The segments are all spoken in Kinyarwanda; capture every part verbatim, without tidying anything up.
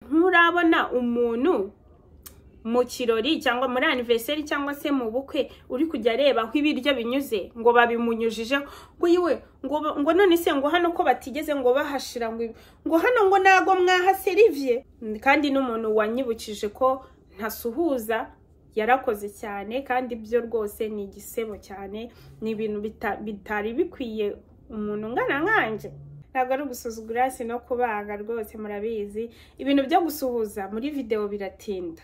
nturabona umuntu mu kirori cyangwa muri anniversary cyangwa se mu bukwe uri kujya reba aho ibiryo binyuze ngo babimunyujije ngo yiwe ngo ngo none se ngo hano ko batigeze ngo bahashira ngo ngo hano ngo nago mwahaserivye. Kandi n'umuntu wanyibukije ko ntasuhuza yarakoze cyane, kandi byo rwose ni igisebo cyane, ni ibintu bitari bikwiye umuntu ngana nkanje. Ntabwo ari gusuzugura si no kubaga rwose, murabizi ibintu byo gusuhuza muri video biratinda.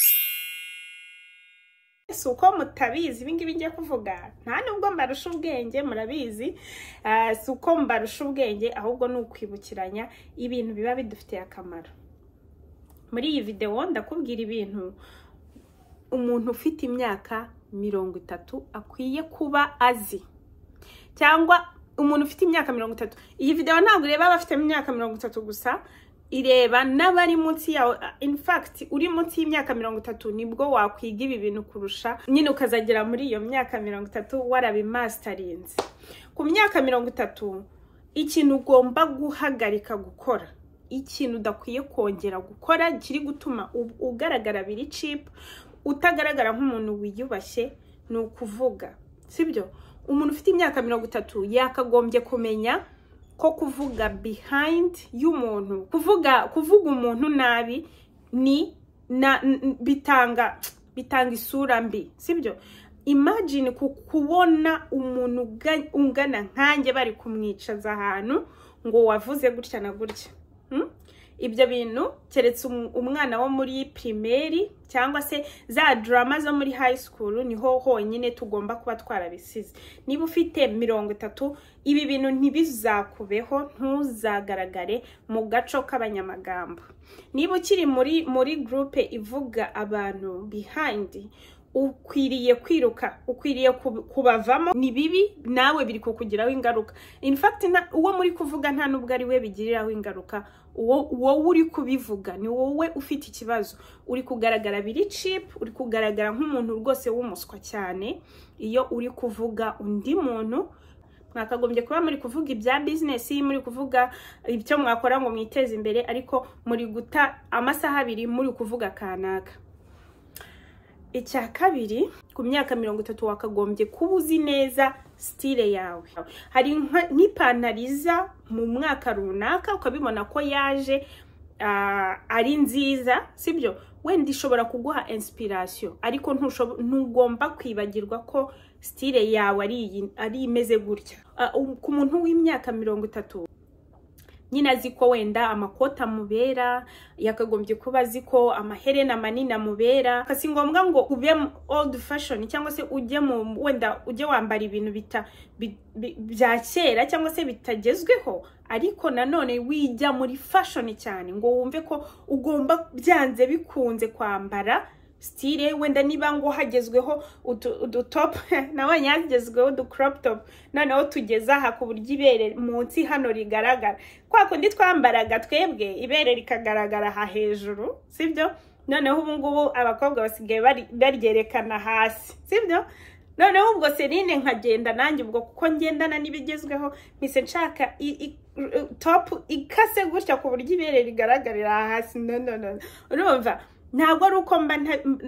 Suko mutabizi ibingibi ngiye kuvuga, nta nubwo mbarusha ubwenge, murabizi uh, suko mbarusha ubwenge, ahubwo ni ukwibukiranya ibintu biba bidufitiye akamaro. Muri iyi video ndakubwira ibintu umuntu ufite imyaka mirongo itatu akwiye kuba azi, cyangwa umuntu ufite imyaka mirongo itatu. Iyi video ntabwo ireba abafite imyaka mirongo itatu gusa, ireba n'abari munsi yawe. In fact uri munsi y'imyaka mirongo itatu nibwo wakwiga ibi bintu kurusha, nyine ukazagera muri iyo myaka mirongo itatu warabimasterinze. Ku myaka mirongo itatu ikintu ugomba guhagarika gukora, ikintu udakwiye kongera gukora kiri gutuma ugaragara biri cheap, utagaragara nk'umuntu wiyubashye, ni ukuvuga. Sibyo? Umuntu ufite imyaka mirongo itatu yakagombye kumenya ko kuvuga behind y'umuntu, kuvuga kuvuga umuntu nabi ni na, bitanga bitanga isura mbi. Sibyo? Imagine kubona umuntu ungana nkanjye bari kumwicaza ahantu ngo wavuze gutya na gutya. Hmm? Ibyo bintu keretse umwana wo muri primaire cyangwa se za drama zo muri high school niho honyine tugomba kuba twarabisize. Niba ufite mirongo itatu ibi bintu ntibizakubeho, ntuzagaragare mu gaco k'abanyamagambo. Niba ukiri muri muri groupe ivuga abantu behind, ukwiriye kwiruka, ukwiriye kubavamo, ni bibi nawe biri kukugiraho ingaruka. In fact uwo muri kuvuga nta nubwo ari we bigiriraho ingaruka, uwo uwo uri kubivuga ni wowe ufite ikibazo. Uri kugaragara biri cheap, uri kugaragara nk'umuntu rwose w'umuswa cyane iyo uri kuvuga undi muntu. Mwakagombye kuba muri kuvuga ibya business, muri kuvuga ibyo mwakora ngo mwiteze imbere, ariko muri guta amasaha abiri muri kuvuga kanaka. Icya kabiri, ku myaka mirongo itatu wakagombye kuba uzi neza style yawe. Hari nk'ipantariza mu mwaka runaka ukabibona ko yaje uh, ari nziza, sibyo? Wenda ishobora kuguha inspiration, ariko ntugomba kwibagirwa ko style yawe ari ari imeze gutya. Uh, ku muntu w'imyaka mirongo itatu nyina ziko wenda amakota mubera, yakagombye kuba ziko amaherena manini mubera. Kasi ngombwa ngo ube old fashion cyangwa se ujye mu wenda ujye wambara ibintu bita bya cyera cyangwa se bitagezweho, ariko nanone wijya muri fashion cyane ngo wumve ko ugomba byanze bikunze kwambara style. Wenda niba ngo hagezweho udu top nabonye hagezweho udu crop top, noneho tugeza aha ku buryo ibere munsi hano rigaragara. Kwa kundi twambaraga twebwe ibere rikagaragara aha hejuru, sibyo? Noneho ubu ngubu abakobwa basigaye baryerekana hasi, sibyo? Noneho ubwo serine nkagenda nanjye ubwo kuko ngendana nibigezweho, mise nshaka top ikase gutya ku buryo ibere rigaragarira hasi. No no no, urumva ntabwo ari uko mba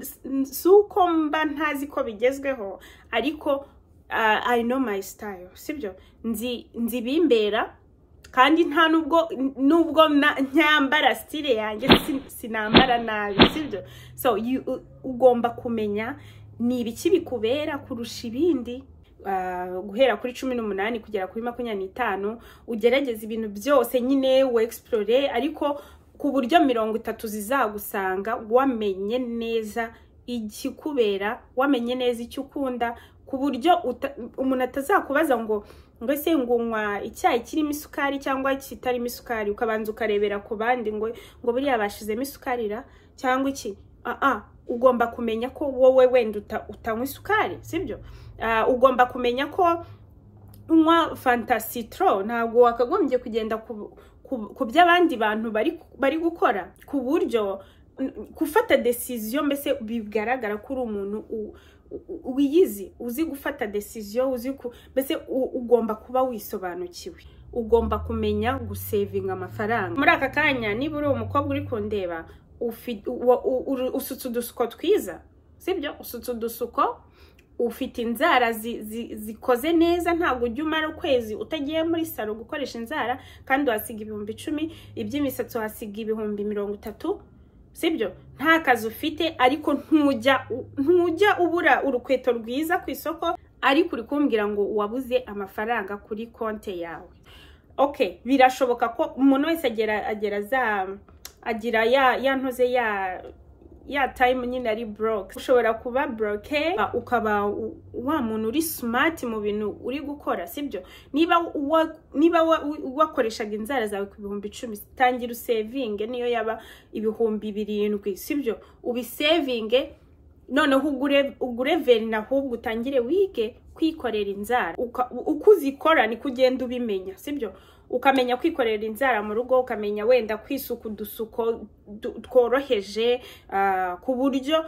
suko mba ntazi ko bigezweho, ariko uh, I know my style, sibyo? Nzi nzi bimbera, kandi nta nubwo nubwo nyambara style yanjye sinambara nabi, sibyo? So you ugomba kumenya ni ibiki bikubera kurusha ibindi. Uh, guhera kuri cumi n'umunani kugera kuri makumyabiri n'itanu ugerageza ibintu byose nyine we explore, ariko ku buryo mirongo itatu zizagusanga wamenye neza ikikubera, wamenye neza icyo ukunda, ku buryo umuntu atazakubaza ngo ngo se ngunywa icyayi kirimo isukari cyangwa kitarimo isukari, ukabanza ukarebera ku bandi ngo ngo buriya bashizemo isukarira cyangwa iki. Ah ah, ugomba kumenya ko wowe wenda utanywa isukari, sibyo? Uh, ugomba kumenya ko unywa Fanta Citro, ntabwo wakagombye kugenda ku ku by'abandi bantu bari bari gukora, ku buryo gufata decision mbese bigaragara ko uri umuntu wiyizi, uzi gufata decision, uzi ku mbese ugomba kuba wisobanukiwe. ugomba kumenya gusevinga amafaranga. Muri aka kanya niba uri umukobwa uri kundeba usutse udusuko twiza, sibyo? Usutse udusuko, ufite inzara zikoze neza, ntabwo ujya umara ukwezi utagiye muri salo gukoresha inzara, kandi wasiga ibihumbi icumi, iby'imisatsi wasiga ibihumbi mirongo itatu, sibyo? Nta kazi ufite, ariko ntujya ntujya ubura urukweto rwiza ku isoko, ariko uri kumbwira ngo wabuze amafaranga kuri konte yawe. Okay, birashoboka ko umuntu wese agera agera za agira ya yantoze ya ya time nyine ari broke. Ushobora kuba broke ukaba wa muntu uri smart mu bintu uri gukora, sibyo? Niba wa, niba wakoreshaga inzara zawe ku bihumbi icumi, tangira saving niyo yaba ibihumbi birindwi, sibyo? Ubi saving noneho ugure ugure verina, ahubwo utangire wige kwikorera inzara. Ukuzikora ni kugenda ubimenya, sibyo? Ukamenya kwikorera inzara mu rugo, ukamenya wenda kwisuka udusuko tworoheje uh, ku buryo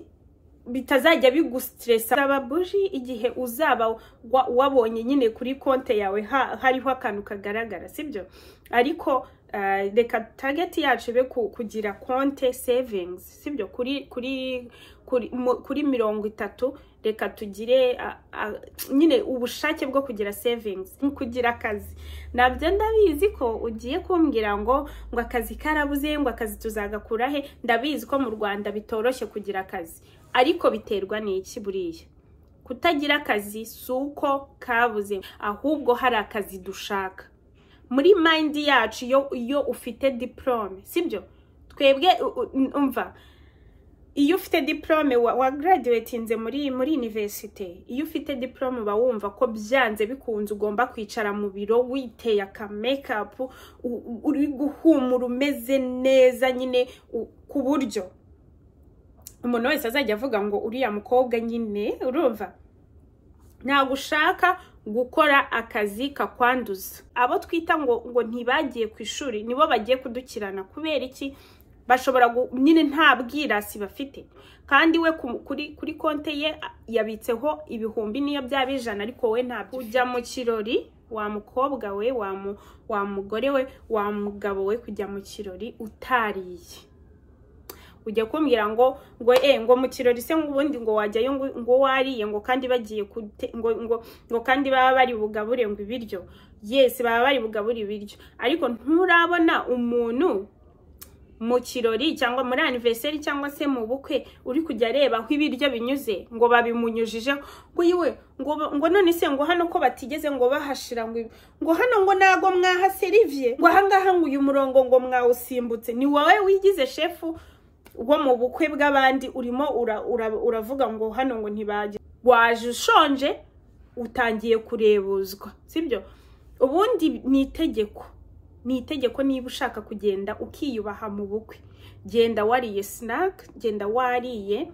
bitazajya bigustressa. Ababuji igihe uzaba wabonye nyine kuri konte yawe ha, hariho akantu kagaragara, sibyo? Ariko uh, reka target yacu be kugira konte savings, sibyo? Kuri kuri kuri, kuri mirongo itatu reka tugire uh, uh, nyine ubushake bwo kugira savings, kugira akazi. Nabyo ndabizi ko ugiye kumbwira ngo ngo akazi karabuze, ngo akazi tuzagakura he. Ndabizi ko mu Rwanda bitoroshye kugira akazi, ariko biterwa n'iki buriya? Kutagira akazi suko kabuze, ahubwo hari akazi dushaka. Muri mind yacu yo iyo ufite diplome, sibyo? Twebwe umva, iyo ufite diplome wa, wa graduatinze muri muri university, iyo ufite diplome ba wumva ko byanze bikunze ugomba kwicara mu biro witeye aka makeup, uri guhumura umeze neza nyine, ku buryo umuntu wese azajya avuga ngo uriya mukobwa nyine, urumva? Ntabwo ushaka gukora akazi kakwanduza. Abo twita ngo ngo ntibagiye ku ishuri nibo bagiye kudukirana. Kubera iki? Bashobora nyine nta bwirasi bafite, kandi we kuri kuri konte ye yabitseho ibihumbi niyo byabijana, ariko we nta ujya mu kirori. Wa mukobwa we, wa mu, wa mugore we, wa mugabo we, kujya mu kirori utariye. Ujya kumbwira ngo ngo eh ngo mu kirori se ngubundi ngo wajyayo ngo, ngo wariye, ngo kandi bagiye ngo ngo ngo kandi baba bari bugabure ngo ibiryo. Yes, baba bari bugabure ibiryo, ariko nturabona umuntu mu kirori cyangwa muri anniversary cyangwa se mu bukwe uri kujya reba aho ibiryo binyuze ngo babimunyujije, ngo yiwe ngo ngo none se ngo hano ko batigeze ngo bahashira, ngo ngo hano ngo nago mwaha serivie, ngo ahangaha ngo uyu murongo ngo mwawusimbutse. Ni wowe wigize chefu wo mu bukwe bw'abandi, urimo uravuga ura, ura ngo hano ngo ntibaje. Waje ushonje utangiye kurebuzwa, sibyo? Ubundi ni itegeko, ni itegeko niba ushaka kugenda ukiyubaha mu bukwe, genda wariye snack, genda wariye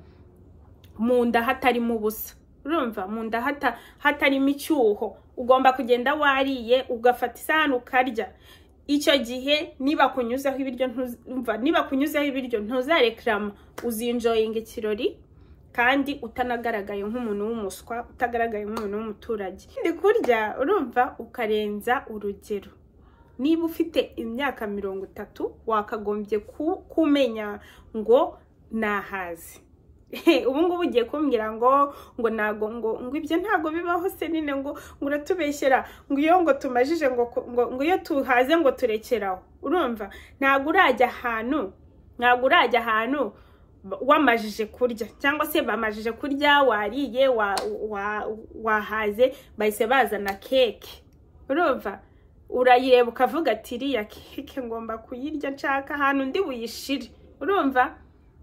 munda hatari mu busa, urumva? Munda hata hatari micyuho, ugomba kugenda wariye, ugafata isahani ukarya. Icyo gihe niba kunyuzaho ibiryo ntuzumva, niba kunyuzaho ibiryo ntuzareklama, uzinjoyinga ikirori kandi utanagaragaye nk'umuntu w'umuswa, utagaragaye nk'umuntu w'umuturage. Ndi kurya, urumva, ukarenza urugero. Niba ufite imyaka mirongo itatu wakagombye kumenya ngo nahazi. Ubu ngubu ugiye kumbwira ngo ngo nago ngo ngo ibyo ntago bibaho se nine, ngo ngo uratubeshyera, ngo iyo ngo tumajije ngo ngo iyo tuhaze ngo turekeraho. Urumva? Ntago urajya ahantu, ntago urajya ahantu wamajije kurya, cyangwa se bamajije kurya, wariye wa, wa, wahaze, bahise bazana keke. Urumva? Urayireba ukavuga ati iriya keke ngomba kuyirya, nshaka ahantu ndi buyishire. Urumva?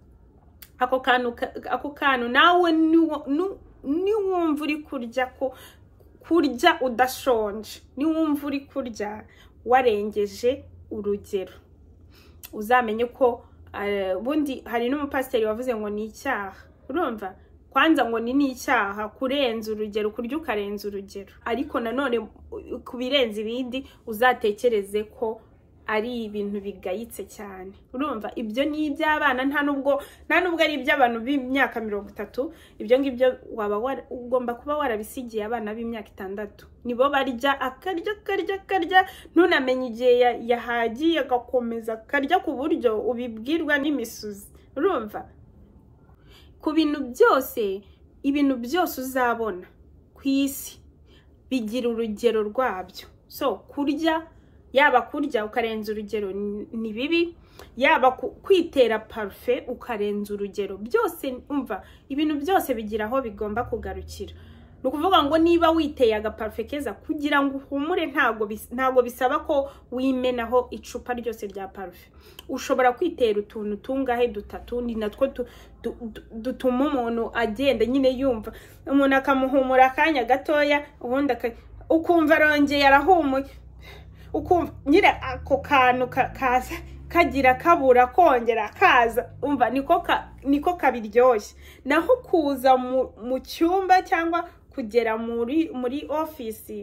Ako kantu ako kantu nawe ni wumva uri kurya ko kurya udashonje, ni wumva uri kurya warengeje urugero. Uzamenye ko bundi hari n'umupasiteri wavuze ngo ni icyaha. Urumva? Kwanza ngo ni n'icyaha kurenza urugero, kurya ukarenza urugero, ariko nanone kubirenza ibindi uzatekereze ko ari ibintu bigayitse cyane. Urumva ibyo ni iby'abana, nta nubwo nta nubwo ari iby'abantu b'imyaka mirongo itatu. Ibyo ngibyo waba ugomba kuba warabisigiye abana b'imyaka itandatu. Nibo barya akarya karya karya ntunamenye igihe yahagiye agakomeza karya ku buryo ubibwirwa n'imisuzi. Urumva ku bintu byose, ibintu byose uzabona ku isi bigira urugero rwabyo. So kurya, yaba kurya ukarenza urugero ni bibi, yaba kwitera parfait ukarenza urugero, byose umva ibintu byose bigira aho bigomba kugarukira. Nukuvuga ngo niba witeye aga parfait keza kugira ngo uhumure, ntago ntago bisaba ko wimenaho icupa ryose rya parfait. Ushobora kwitera utuntu tungahe dutatu, ni natwo dutuma umuntu agenda nyine yumva, umuntu akamuhumura akanya gatoya, ubundi ukumva arongeye arahumuye, ukumva nyine ako kantu kaza kagira kabura kongera kaza, umva niko niko kabiryoshye. Naho kuza mu cyumba cyangwa kugera muri muri office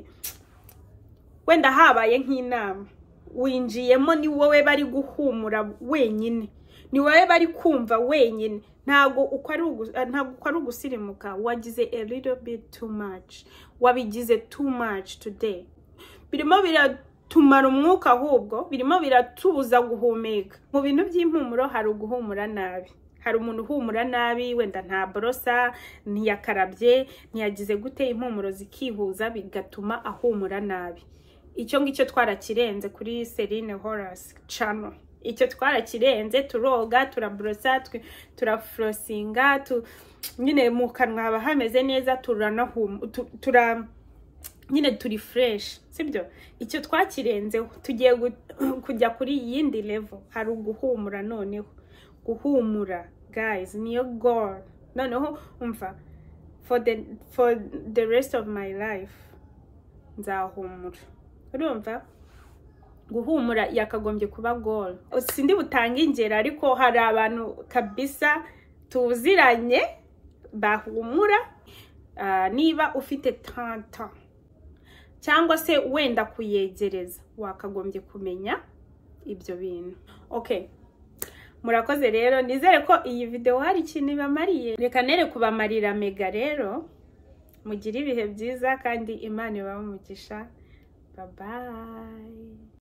wenda habaye nk'inama, winjiyemo ni wowe bari guhumura wenyine, ni wowe bari kumva wenyine, ntago uko ari ntago uko ari ugusirimuka, wagize a little bit too much, wabigize too much today. Birimo biratumara umwuka, ahubwo birimo biratubuza guhumeka. Mu bintu by'impumuro hari uguhumura nabi. Hari umuntu uhumura nabi, wenda nta borosa, ntiyakarabye, ntiyagize gute, impumuro zikihuza bigatuma ahumura nabi. Icyo ngicyo twarakirenze kuri Serine Horace channel. Icyo twarakirenze, turoga, turabrosa, turaflosinga, tu nyine mu kanwa haba hameze neza, turanahum tura nyine turi fresh, sibyo? Icyo twakirenze, tugiye kujya kuri yindi level. Hari uguhumura noneho. Guhumura guys niyo goal. Noneho umva, for the for the rest of my life nzahumura. Urumva guhumura yakagombye kuba goal. Sindi butanga ingero, ariko hari abantu kabisa tuziranye bahumura. Uh, niba ufite tanta cyangwa se wenda kuyegereza, wakagombye kumenya ibyo bintu. Okay, murakoze rero, nizere ko iyi video hari ikintu ibamariye. Reka nere kubamarira mega rero, mugire ibihe byiza kandi Imana ibahe umugisha. Bye bye.